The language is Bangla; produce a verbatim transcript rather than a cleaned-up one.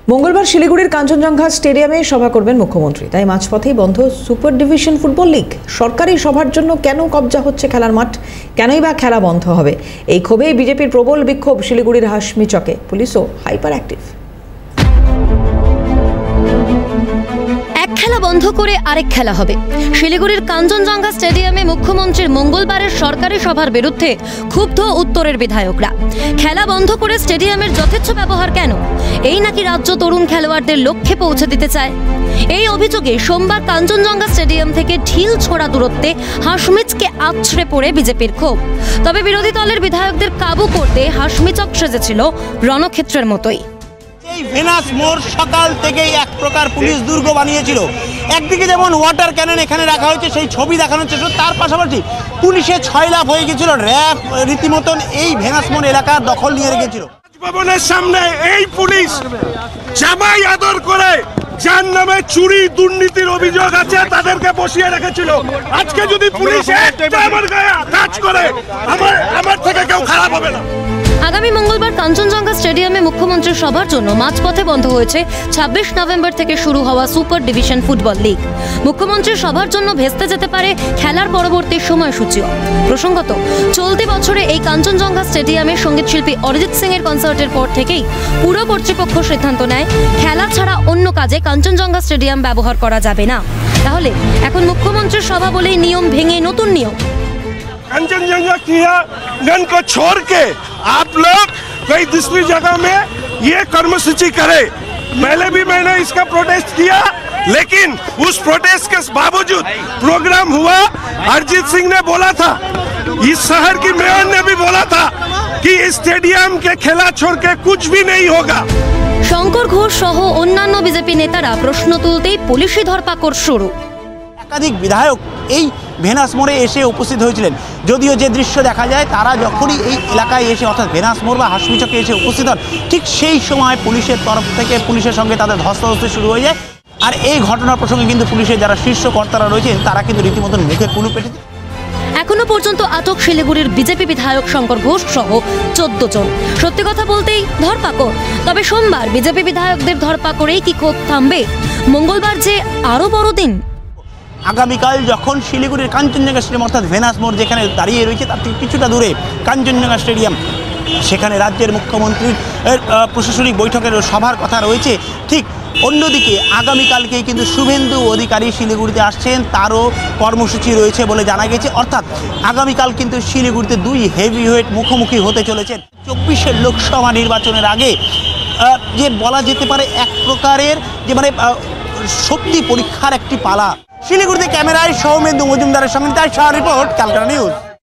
মঙ্গলবার শিলিগুড়ির কাঞ্চনজঙ্ঘা স্টেডিয়ামে সভা করবেন মুখ্যমন্ত্রী। তাই মাঝপথেই বন্ধ সুপার ডিভিশন ফুটবল লিগ। সরকারি সভার জন্য কেন কবজা হচ্ছে খেলার মাঠ, কেনই বা খেলা বন্ধ হবে? এই ক্ষোভেই বিজেপির প্রবল বিক্ষোভ শিলিগুড়ির হাসমি চকে। পুলিশও হাইপার অ্যাক্টিভ। এক খেলা বন্ধ করে আরেক খেলা হবে। শিলিগুড়ির কাঞ্চনজঙ্ঘা স্টেডিয়ামে মুখ্যমন্ত্রীর মঙ্গলবারের সরকারি সভার বিরুদ্ধে ক্ষুব্ধ উত্তরের বিধায়করা। খেলা বন্ধ করে স্টেডিয়ামের যথেচ্ছ ব্যবহার কেন? এই নাকি রাজ্য তরুণ খেলোয়াড়দের লক্ষ্যে পৌঁছে দিতে চায়? এই অভিযোগে সোমবার কাঞ্চনজঙ্ঘা স্টেডিয়াম থেকে ঢিল ছোড়া দূরত্বে হাসমিচকে আছড়ে পড়ে বিজেপির ক্ষোভ। তবে বিরোধী দলের বিধায়কদের কাবু করতে হাসমিচক সেজেছিল রণক্ষেত্রের মতোই। এই ভেনাস মোড় সকাল থেকেই এক প্রকার পুলিশ দুর্গ বানিয়েছিল। একদিকে যেমন ওয়াটার ক্যানন এখানে রাখা হয়েছে, সেই ছবি দেখানোর চেষ্টা, তার পাশাপাশি পুলিশে ছয় লাভ হয়ে গেছিল। র্যাব রীতিমতন এই ভেনাস মোড় এলাকার দখল নিয়ে রেখেছিল। ভবনের সামনে এই পুলিশ জামাই আদর করে যার নামে চুরি দুর্নীতির অভিযোগ আছে তাদেরকে বসিয়ে রেখেছিল। আজকে যদি পুলিশ আমার গায়ে কাজ করে আমার আমার থেকে কেউ খারাপ হবে না। আগামী মঙ্গলবার কাঞ্চনজঙ্ঘা স্টেডিয়ামে মুখ্যমন্ত্রীর সভার জন্য মাঝপথে বন্ধ হয়েছে ছাব্বিশ নভেম্বর থেকে শুরু হওয়া সুপার ডিভিশন ফুটবল লিগ। মুখ্যমন্ত্রীর সভার জন্য ভেস্তে যেতে পারে খেলার পরবর্তী সময়সূচিও। প্রসঙ্গত, চলতি বছরে এই কাঞ্চনজঙ্ঘা স্টেডিয়ামে সঙ্গীতশিল্পী অরিজিৎ সিং এর কনসার্টের পর থেকেই পুরো কর্তৃপক্ষ সিদ্ধান্ত নেয় খেলা ছাড়া অন্য কাজে কাঞ্চনজঙ্ঘা স্টেডিয়াম ব্যবহার করা যাবে না। তাহলে এখন মুখ্যমন্ত্রীর সভা বলেই নিয়ম ভেঙে নতুন নিয়ম। कंचनजंगा किया गन को छोड़ के आप लोग कई दूसरी जगह में ये कर्मसूची करे। पहले भी मैंने इसका प्रोटेस्ट किया, लेकिन उस प्रोटेस्ट के बावजूद प्रोग्राम हुआ। अरिजीत सिंह ने बोला था, इस शहर की मेयर ने भी बोला था कि इस स्टेडियम के खेला छोड़ के कुछ भी नहीं होगा। শঙ্কর ঘোষ সহ অন্যান্য বিজেপি নেতারা প্রশ্ন তুলতেই পুলিশি ধরপাকড় শুরু। একাধিক বিধায়ক এই ভেনাস মোড়ে এসে উপস্থিত হয়েছিলেন। যদিও যে দৃশ্য দেখা যায়, তারা যখনই এই এলাকায় এসে অর্থাৎ ভেনাস মোড় বা হাসমিচকে এসে উপস্থিত হন, ঠিক সেই সময় পুলিশের তরফ থেকে পুলিশের সঙ্গে তাদের ধস্তাধস্তি শুরু হয়ে যায়। আর এই ঘটনার প্রসঙ্গে কিন্তু পুলিশের যারা শীর্ষ কর্তারা রয়েছেন তারা কিন্তু রীতিমতন মুখে কুলু পেটে। এখনো পর্যন্ত আটক শিলিগুড়ির বিজেপি বিধায়ক শঙ্কর ঘোষ সহ চোদ্দ জন। সত্যি কথা বলতেই ধরপাকড়। তবে সোমবার বিজেপি বিধায়কদের ধরপাকড়েই কি ক্ষোভ থামবে? মঙ্গলবার যে আরো বড় দিন। আগামীকাল যখন শিলিগুড়ির কাঞ্চনজঙ্ঘা স্টেডিয়াম অর্থাৎ ভেনাস মোড় যেখানে দাঁড়িয়ে রয়েছে তার থেকে কিছুটা দূরে কাঞ্চনজঙ্ঘা স্টেডিয়াম, সেখানে রাজ্যের মুখ্যমন্ত্রীর প্রশাসনিক বৈঠকের সভার কথা রয়েছে। ঠিক অন্যদিকে আগামীকালকেই কিন্তু শুভেন্দু অধিকারী শিলিগুড়িতে আসছেন, তারও কর্মসূচি রয়েছে বলে জানা গেছে। অর্থাৎ আগামীকাল কিন্তু শিলিগুড়িতে দুই হেভিওয়েট মুখোমুখি হতে চলেছেন। চব্বিশের লোকসভা নির্বাচনের আগে যে বলা যেতে পারে এক প্রকারের যে মানে শক্তি পরীক্ষার একটি পালা। শিলিগুড়িতে ক্যামেরায় সৌমেন্দু মজুমদারের সঙ্গে তার রিপোর্ট, ক্যালকাটা নিউজ।